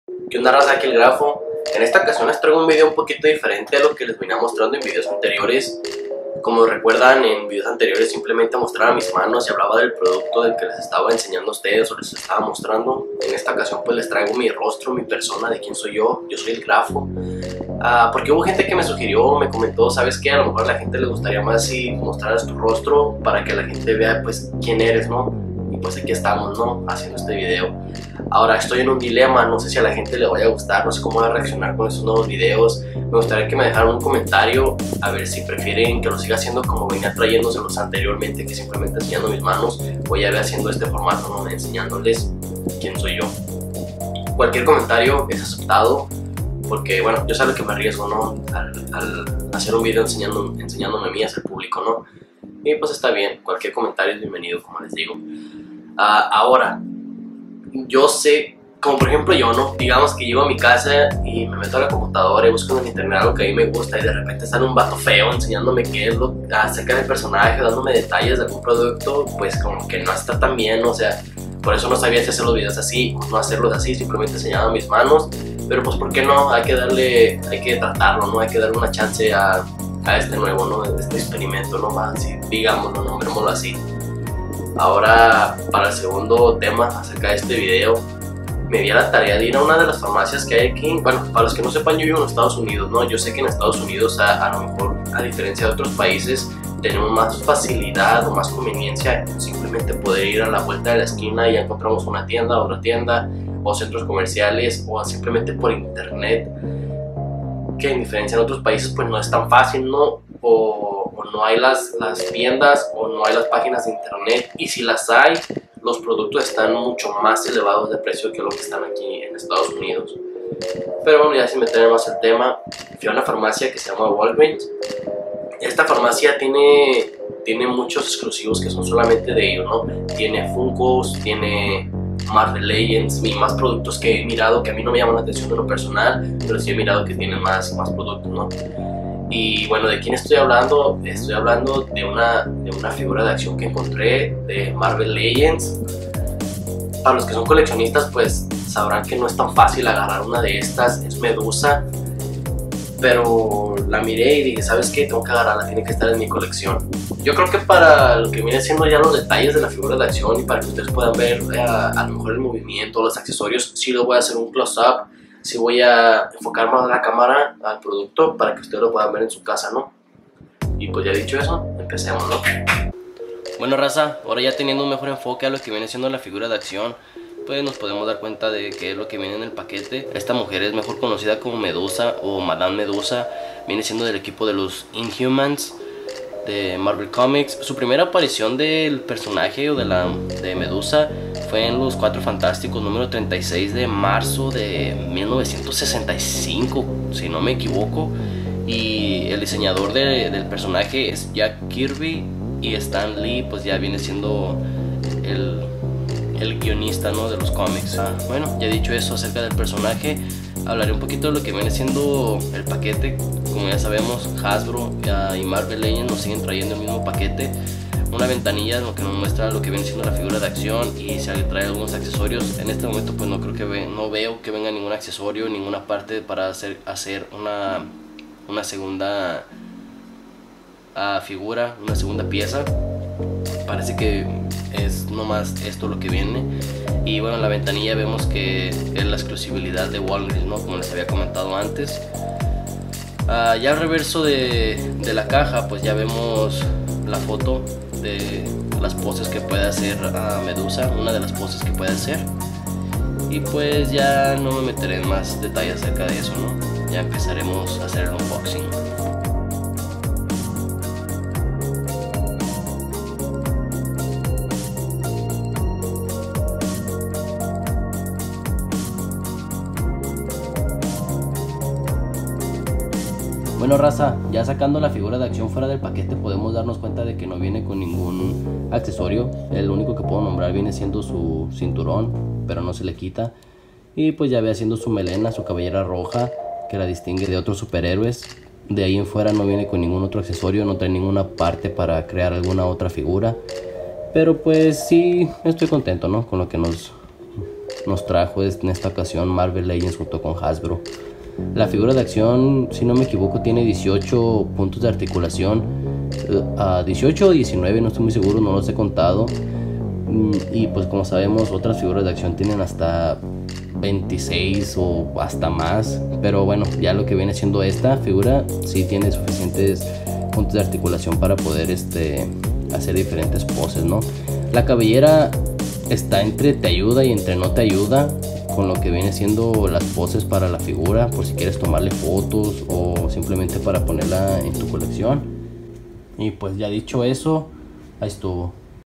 ¿Qué onda, raza? Aquí el Grafo. En esta ocasión les traigo un video un poquito diferente a lo que les venía mostrando en videos anteriores. Como recuerdan, en videos anteriores simplemente mostraba mis manos y hablaba del producto del que les estaba enseñando a ustedes o les estaba mostrando. En esta ocasión pues les traigo mi rostro, mi persona, de quién soy yo. Yo soy el Grafo. Porque hubo gente que me sugirió, me comentó, ¿sabes qué? A lo mejor a la gente le gustaría más si mostraras tu rostro para que la gente vea pues quién eres, ¿no? Y pues aquí estamos, ¿no? Haciendo este video. Ahora estoy en un dilema, no sé si a la gente le vaya a gustar, no sé cómo va a reaccionar con estos nuevos videos. Me gustaría que me dejaran un comentario a ver si prefieren que lo siga haciendo como venía trayéndoselos anteriormente, que simplemente enseñando mis manos. Voy a ver haciendo este formato, ¿no? Enseñándoles quién soy yo. Cualquier comentario es aceptado, porque bueno, yo sé lo que me arriesgo, ¿no? Al hacer un video enseñándome a mí, hacia el público, ¿no? Y pues está bien, cualquier comentario es bienvenido, como les digo. Ahora, yo sé, como por ejemplo yo, ¿no? Digamos que llego a mi casa y me meto a la computadora y busco en internet algo que a mí me gusta y de repente sale un vato feo enseñándome qué es lo acerca del personaje, dándome detalles de algún producto, pues como que no está tan bien, o sea, por eso no sabía si hacer los videos así o no hacerlos así, simplemente enseñaba mis manos, pero pues ¿por qué no? Hay que tratarlo, ¿no? Hay que darle una chance a este nuevo, ¿no? Este experimento, ¿no? Así, digámoslo, nombrémoslo así. Ahora, para el segundo tema acerca de este video, me di a la tarea de ir a una de las farmacias que hay aquí. Bueno, para los que no sepan, yo vivo en Estados Unidos, ¿no? Yo sé que en Estados Unidos, a lo mejor, a diferencia de otros países, tenemos más facilidad o más conveniencia en simplemente poder ir a la vuelta de la esquina y ya encontramos una tienda, otra tienda, o centros comerciales, o simplemente por internet, que en diferencia de otros países, pues no es tan fácil, ¿no? O no hay las tiendas o no hay las páginas de internet, y si las hay, los productos están mucho más elevados de precio que lo que están aquí en Estados Unidos. Pero bueno, ya sin meter más el tema, fui a una farmacia que se llama Walgreens. Esta farmacia tiene muchos exclusivos que son solamente de ellos, ¿no? Tiene Funkos, tiene Marvel Legends y más productos que he mirado que a mí no me llaman la atención de lo personal, pero sí he mirado que tienen más productos, ¿no? Y bueno, ¿de quién estoy hablando? Estoy hablando de una figura de acción que encontré de Marvel Legends. Para los que son coleccionistas, pues sabrán que no es tan fácil agarrar una de estas. Es Medusa, pero la miré y dije, ¿sabes qué? Tengo que agarrarla, tiene que estar en mi colección. Yo creo que para lo que viene siendo ya los detalles de la figura de acción y para que ustedes puedan ver a lo mejor el movimiento, los accesorios, sí les voy a hacer un close-up. Sí voy a enfocar más la cámara al producto para que ustedes lo puedan ver en su casa, ¿no? Y pues ya dicho eso, empecemos, ¿no? Bueno, raza, ahora ya teniendo un mejor enfoque a lo que viene siendo la figura de acción, pues nos podemos dar cuenta de qué es lo que viene en el paquete. Esta mujer es mejor conocida como Medusa o Madame Medusa. Viene siendo del equipo de los Inhumans de Marvel Comics. Su primera aparición del personaje o de Medusa fue en los Cuatro Fantásticos número 36 de marzo de 1965, si no me equivoco. Y el diseñador del personaje es Jack Kirby, y Stan Lee pues ya viene siendo el guionista, ¿no?, de los cómics. Bueno, ya dicho eso acerca del personaje, hablaré un poquito de lo que viene siendo el paquete. Como ya sabemos, Hasbro y Marvel Legends nos siguen trayendo el mismo paquete. Una ventanilla lo que nos muestra lo que viene siendo la figura de acción y si alguien trae algunos accesorios. En este momento pues no veo que venga ningún accesorio, ninguna parte para hacer una segunda figura, una segunda pieza. Parece que es nomás esto lo que viene. Y bueno, en la ventanilla vemos que es la exclusividad de Walgreens, ¿no?, como les había comentado antes. Ya al reverso de la caja pues ya vemos la foto de las poses que puede hacer Medusa, una de las poses que puede hacer. Y pues ya no me meteré en más detalles acerca de eso, ¿no? Ya empezaremos a hacer el unboxing. Bueno, raza, ya sacando la figura de acción fuera del paquete podemos darnos cuenta de que no viene con ningún accesorio. El único que puedo nombrar viene siendo su cinturón, pero no se le quita. Y pues ya ve haciendo su melena, su cabellera roja, que la distingue de otros superhéroes. De ahí en fuera no viene con ningún otro accesorio, no trae ninguna parte para crear alguna otra figura. Pero pues sí, estoy contento, ¿no?, con lo que nos nos trajo en esta ocasión Marvel Legends junto con Hasbro. La figura de acción, si no me equivoco, tiene 18 puntos de articulación, 18 o 19, no estoy muy seguro, no los he contado. Y pues como sabemos, otras figuras de acción tienen hasta 26 o hasta más, pero bueno, ya lo que viene siendo esta figura sí tiene suficientes puntos de articulación para poder hacer diferentes poses, ¿no? La cabellera está entre te ayuda y entre no te ayuda con lo que viene siendo las poses para la figura, por si quieres tomarle fotos o simplemente para ponerla en tu colección. Y pues ya dicho eso, ahí estuvo.